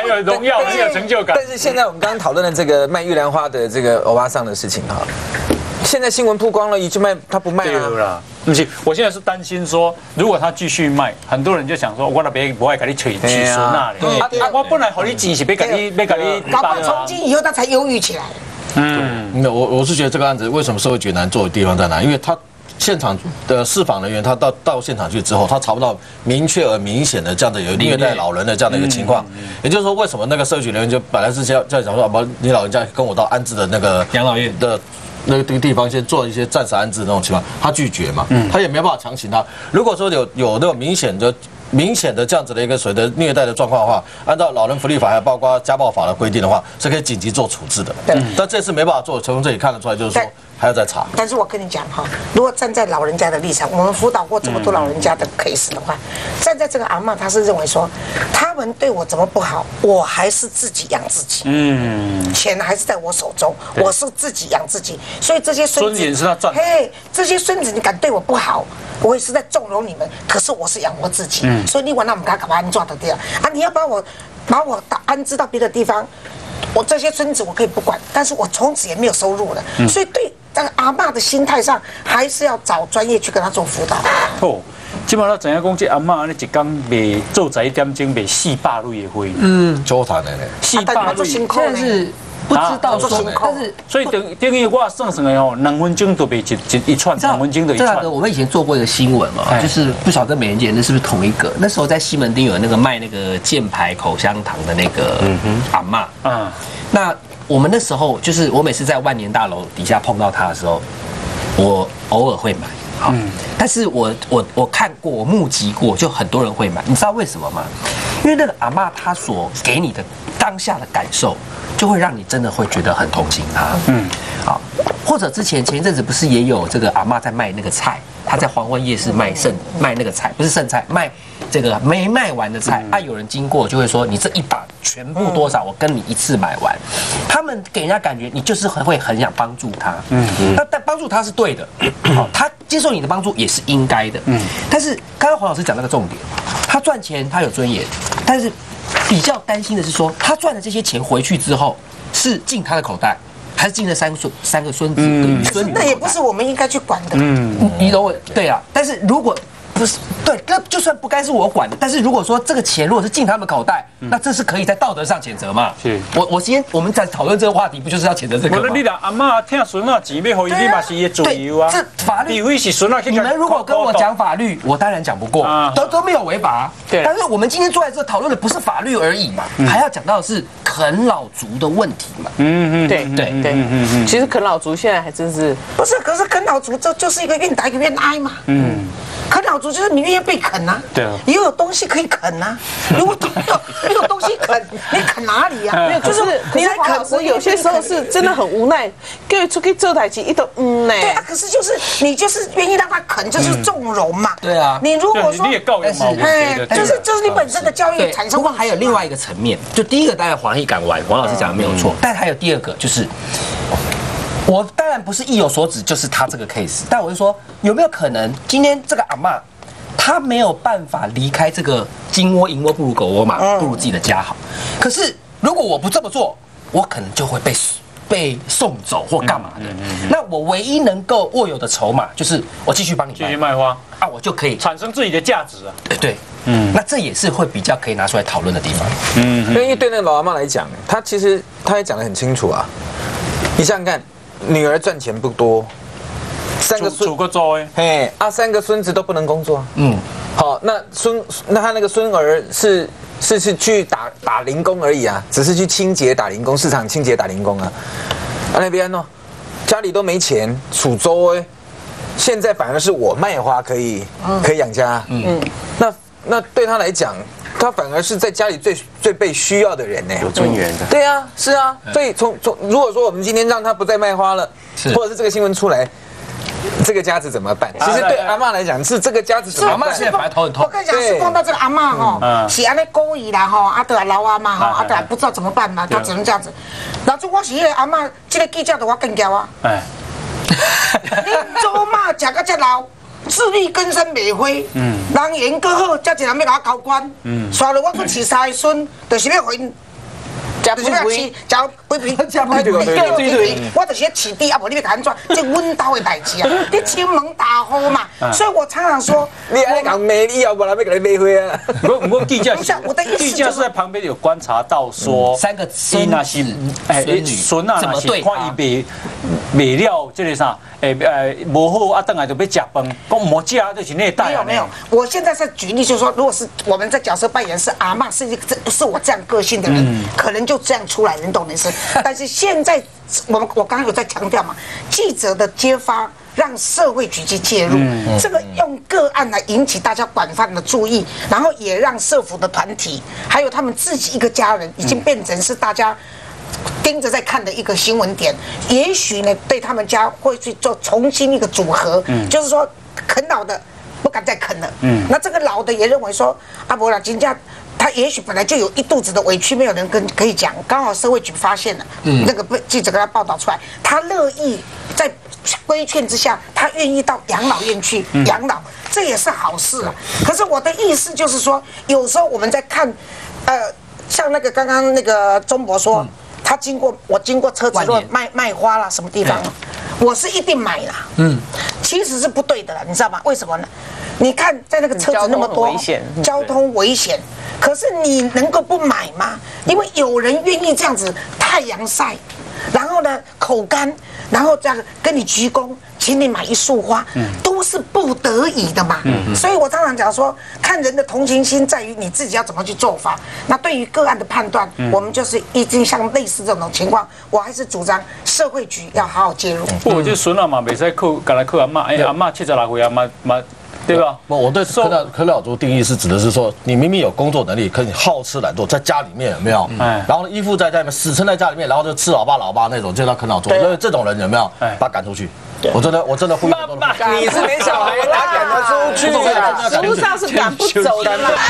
有荣耀，很有成就感。 但是现在我们刚刚讨论的这个卖玉兰花的这个欧巴桑的事情哈，现在新闻曝光了，一直卖他不卖了。 不是，我现在是担心说，如果他继续卖，很多人就想说，我那边不爱给你取孙那里。我本来和你钱是别给你， 搞不好从今以后他才忧郁起来。 我是觉得这个案子为什么社会局难做的地方在哪？因为他现场的释访人员，他到现场去之后，他查不到明确而明显的这样的有虐待老人的这样的一个情况。也就是说，为什么那个社会局人员就本来是要讲说，不，你老人家跟我到安置的那个养老院的。那个地方先做一些暂时安置的那种情况，他拒绝嘛，他也没办法强行他。如果说有那种明显的这样子的一个所谓的虐待的状况的话，按照老人福利法还有包括家暴法的规定的话，是可以紧急做处置的。但这次没办法做，从这里看得出来，就是说还要再查。 但是我跟你讲哈，如果站在老人家的立场，我们辅导过这么多老人家的 case 的话，站在这个阿嬷，她是认为说，他们对我怎么不好，我还是自己养自己。钱还是在我手中，我是自己养自己，所以这些孙子是他赚的。 嘿，这些孙子你敢对我不好，我也是在纵容你们。可是我是养我自己，所以你管那我们干嘛安抓得掉啊？你要把我安置到别的地方，我这些孙子我可以不管，但是我从此也没有收入了。所以对这个阿嬷的心态上，还是要找专业去跟他做辅导。 哦，基本上怎样讲，这阿嬷呢一天卖做10点钟卖400类的花， 周谈的嘞 ，400类， 现在是不知道说，但是所以等于我算算的哦，2分钟都卖一串，2分钟的一串。 我们以前做过一个新闻嘛，就是不晓得美人姐那是不是同一个？那时候在西门町有那个卖那个箭牌口香糖的那个阿嬷，那我们那时候就是我每次在万年大楼底下碰到她的时候，我偶尔会买。好，但是我看过，我目击过，就很多人会买，你知道为什么吗？因为那个阿嬷她所给你的当下的感受，就会让你真的会觉得很同情她。好，或者前一阵子不是也有这个阿嬷在卖那个菜，她在黄昏夜市卖那个菜，不是剩菜，卖这个没卖完的菜。有人经过就会说，你这一把全部多少，我跟你一次买完。他们给人家感觉你就是很想帮助他。但帮助他是对的，他接受你的帮助也是应该的。但是刚刚黄老师讲那个重点，他赚钱他有尊严，但是比较担心的是说，他赚的这些钱回去之后是进他的口袋，还是进了三个孙子跟孙女？ 那也不是我们应该去管的。 你懂我？对啊，但是如果不是对，那就算不该是我管的，但是如果说这个钱如果是进他们口袋，那这是可以在道德上谴责嘛？是。我们在讨论这个话题，不就是要谴责这个吗？ 你啦，阿嬷听孙仔钱要回你嘛是伊的自由啊。 这法律， 除非是孙仔去。 你们如果跟我讲法律，我当然讲不过，都没有违法。对。但是我们今天坐在这讨论的不是法律而已嘛，还要讲到的是啃老族的问题嘛。 对。其实啃老族现在还真是不是，可是啃老族这就是一个愿打一个愿挨嘛。啃老族就是你愿意被啃啊，对啊，也有东西可以啃啊。如果没有东西啃，你啃哪里呀？没有， 就是你在啃。我有些时候是真的很无奈，各位出去做台机一都呢。 对啊，可是就是你就是愿意让他啃，就是纵容嘛。 对啊， 你如果说你也告有毛病， 就是你本身的教育产生。 不过还有另外一个层面，就第一个当然黄奕敢玩，黄老师讲的没有错，但还有第二个就是。我当然不是意有所指，就是他这个 case， 但我就说有没有可能今天这个阿嬷，她没有办法离开这个金窝银窝不如狗窝嘛，不如自己的家好。可是如果我不这么做，我可能就会被送走或干嘛的。那我唯一能够握有的筹码就是我继续帮你继续卖花啊，我就可以产生自己的价值啊。 对，那这也是会比较可以拿出来讨论的地方。 因为对那个老阿嬷来讲，她其实她也讲得很清楚啊，你想想看。女儿赚钱不多，3个孙，嘿，3个孙子都不能工作。好，那他那个孙儿是去打零工而已啊，只是去清洁打零工，市场清洁打零工啊。那边呢，家里都没钱，楚州现在反而是我卖花可以养家。那对他来讲。他反而是在家里最被需要的人呢， 有尊严的。 对啊，是啊，所以如果说我们今天让他不再卖花了，或者是这个新闻出来，这个家子怎么办？其实对阿嬷来讲，是这个家子怎么办？ 阿嬷现在反而头很痛。 我跟你讲，是碰到这个阿嬷哈，是安尼故意啦哈，啊对啊老阿嬷哈，啊对啊不知道怎么办嘛，他只能这样子。然后我是那个阿嬷，这个记者的我更骄啊。你做嘛吃到这老？自力更生袂花，人缘搁好，才一人要甲我交关。刷了我去饲3个孙，就是要回加肥肥， 加肥肥，加肥肥，对，我就是饲猪，啊，无你要安怎？这阮兜的代志啊，你亲门大户嘛，所以我常常说， 你爱讲美丽啊，不然要给你卖灰啊。 不过记者不是我的意思， 记者是在旁边有观察到说 ，3个孙孙啊，怎么对？看伊卖了这个啥，无好啊，等下就要食饭，讲莫食就是那代。 没有，我现在在举例，就是说，如果是我们在角色扮演是阿嬷，是我这样个性的人，可能就这样出来，你懂的意思。但是现在我刚刚有在强调嘛，记者的揭发让社会局去介入，这个用个案来引起大家广泛的注意，然后也让社福的团体还有他们自己一个家人，已经变成是大家盯着在看的一个新闻点。也许呢，对他们家会去做重新一个组合，就是说啃老的不敢再啃了，那这个老的也认为说，啊不啦，人家他也许本来就有一肚子的委屈，没有人可以讲，刚好社会局发现了，那个记者跟他报道出来，他乐意在规劝之下，他愿意到养老院去养老，这也是好事啊。可是我的意思就是说，有时候我们在看，像那个刚刚那个钟博说，他经过车子路卖花啦，什么地方，我是一定买啦。其实是不对的啦，你知道吗？为什么呢？你看在那个车子那么多，交通危险，可是你能够不买吗？因为有人愿意这样子太阳晒，然后呢口干，然后这样跟你鞠躬，请你买一束花，都是不得已的嘛。所以我常常讲说，看人的同情心在于你自己要怎么去做法。那对于个案的判断，我们就是已经像类似这种情况，我还是主张社会局要好好介入。 我就孙啊嘛，袂使靠，干来靠阿嬷，阿嬷76岁，阿嬷。对吧？ 我对啃老族定义是指的是说，你明明有工作能力，可你好吃懒做，在家里面有没有？然后依附在家里面，死撑在家里面，然后就吃老爸那种，就叫啃老族。所以这种人有没有把他赶出去？我真的呼吁。 你是没小孩，哪赶得出去啊？ 实务上是赶不走的啦。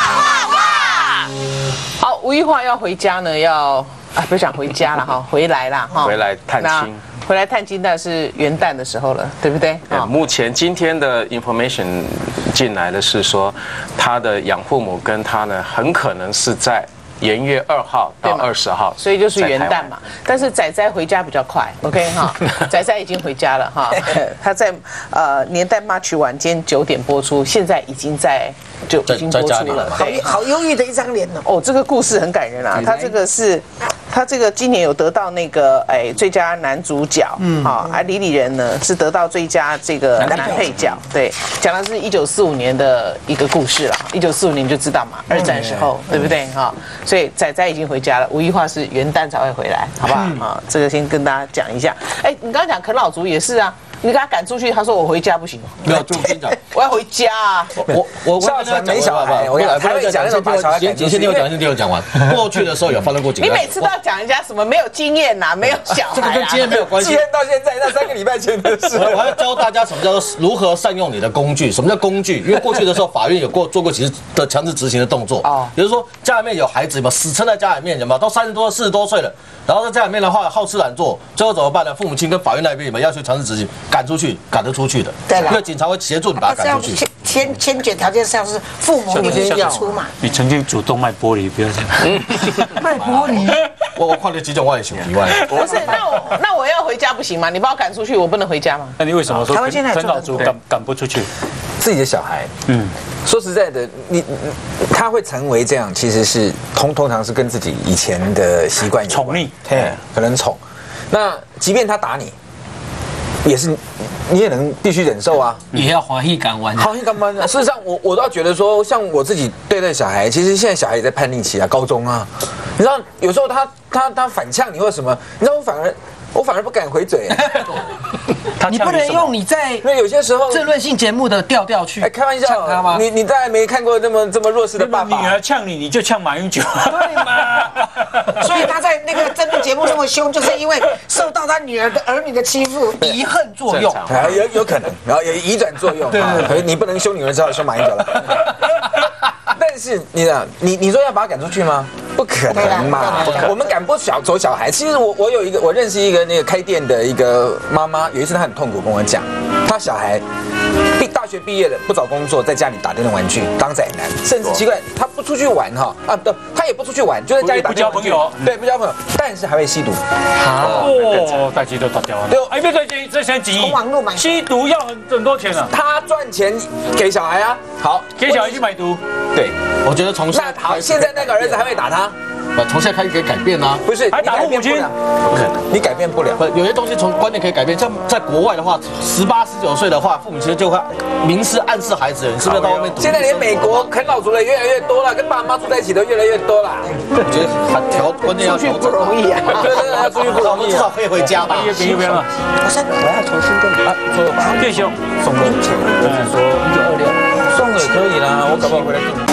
好，吴玉华要回家呢，不想回家了哈，回来啦哈， 回来探亲。 回来探亲，但是元旦的时候了，对不对？ 目前今天的 information 进来的是说，他的养父母跟他呢，很可能是在元月2号到20号， 所以就是元旦嘛。但是仔仔回家比较快 ，OK 哈，仔仔已经回家了哈，他在年代 March 晚间9点播出，现在已经播出了， 好忧郁的一张脸哦。这个故事很感人啊，他这个今年有得到那个最佳男主角，李李仁呢是得到最佳这个男配角，对，讲的是1945年的一个故事了，1945年就知道嘛，二战时候，对不对哈？所以仔仔已经回家了，吴玉华是元旦才会回来，好不好？这个先跟大家讲一下。你刚刚讲啃老族也是啊。你给他赶出去，他说我回家不行。 没有，就跟你讲， 我要回家啊！ 我下船没小孩，我还会讲那种把小孩赶出去。 先听我讲完。过去的时候有发生过几个。 你每次都要讲人家什么没有经验呐，没有小孩。 这个跟经验没有关系。 经验到现在那3个礼拜前的事。 我还要教大家什么叫做如何善用你的工具。什么叫工具？因为过去的时候法院有做过几次的强制执行的动作。比如说家里面有孩子嘛，死撑在家里面，有没有？都30多、40多岁了，然后在家里面的话好吃懒做，最后怎么办呢？父母亲跟法院那边有没有要求强制执行？赶得出去的，对了，因为警察会协助你把他赶出去。 先决条件上是父母你先要出嘛。 你曾经主动卖玻璃，不要这样。 卖玻璃？ 我看了几种外形以外。 不是，那我要回家不行吗？你把我赶出去，我不能回家吗？ 那你为什么说啃老族赶不出去？ 自己的小孩，说实在的，他会成为这样，其实是通常是跟自己以前的习惯有关， 宠溺， 可能宠。那即便他打你。也是，你也能必须忍受啊， 也要华裔港湾。 华裔港湾。事实上，我倒觉得说，像我自己对待小孩，其实现在小孩也在叛逆期啊，高中啊，你知道，有时候他反呛你或什么，你知道我反而不敢回嘴。 你不能用你在因为有些时候政论性节目的调去开玩笑他吗？你大概没看过这么弱势的爸爸。 女儿呛你就呛马英九， 对嘛？所以他在那个政论节目那么凶，就是因为受到他儿女的欺负， 遗恨作用， 有可能，然后有移转作用。对，你不能凶女儿，只好凶马英九了。但是你说要把他赶出去吗？不可能嘛！我们赶不走小孩。其实我认识一个那个开店的一个妈妈，有一次她很痛苦跟我讲， 他小孩大学毕业了不找工作，在家里打电动玩具当宅男，甚至奇怪，他不出去玩哈不，他也不出去玩，就在家里打电动玩具，对，不交朋友，但是还会吸毒。 哦，大家都打掉了。对，哎，别这现在从网络买吸毒要很多钱啊。 他赚钱给小孩啊，好， 给小孩去买毒。 对， 我觉得从那好，现在那个儿子还会打他。 从现在开始可以改变啊， 不是还打父母亲， 不可能，你改变不了。 有些东西从观念可以改变，像在国外的话，18、19岁的话，父母亲就会明示暗示孩子，你是不是到外面赌？ 现在连美国啃老族的越来越多了，跟爸妈住在一起的越来越多了。 我觉得观念要调整， 不容易啊， 对，要出去不容易， 至少可以回家吧。 边了， 我要重新跟你说吧， 弟兄送了钱，就是说1926送了也可以啦，我搞不好回来给你。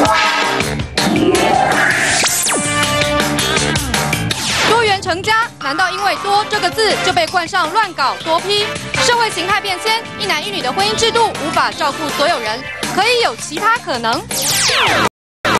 多元成家，难道因为“多”这个字就被冠上乱搞多批？社会形态变迁，一男一女的婚姻制度无法照顾所有人，可以有其他可能。